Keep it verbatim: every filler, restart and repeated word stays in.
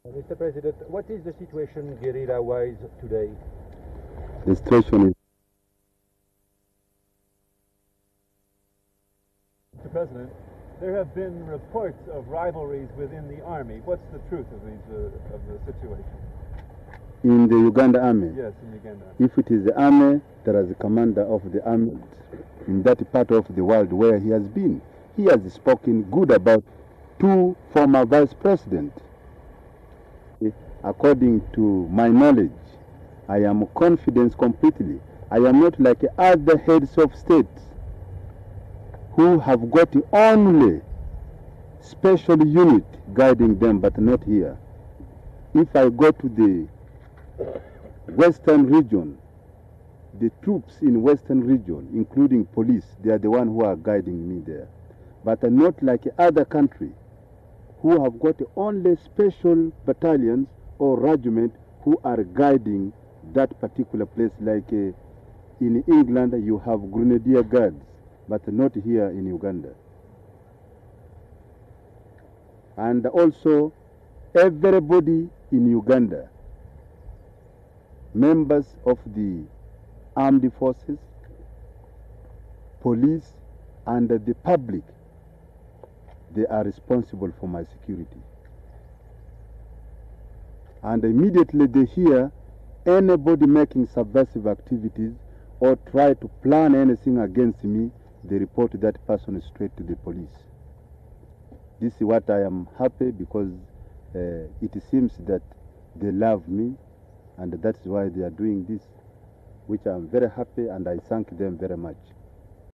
Mister President, what is the situation guerrilla-wise today? The situation is... Mister President, there have been reports of rivalries within the army. What's the truth of these uh, of the situation? In the Uganda army? Yes, in Uganda. If it is the army, there is a commander of the army in that part of the world where he has been. He has spoken good about two former vice presidents. According to my knowledge, I am confident completely. I am not like other heads of state who have got only special unit guiding them, but not here. If I go to the western region, the troops in western region, including police, they are the ones who are guiding me there. But not like other country who have got only special battalions or regiment who are guiding that particular place. Like uh, in England you have Grenadier Guards, but not here in Uganda. And also everybody in Uganda, members of the armed forces, police, and the public, they are responsible for my security. And immediately they hear anybody making subversive activities or try to plan anything against me, they report that person straight to the police. This is what I am happy, because uh, it seems that they love me, and that's why they are doing this, which I am very happy, and I thank them very much.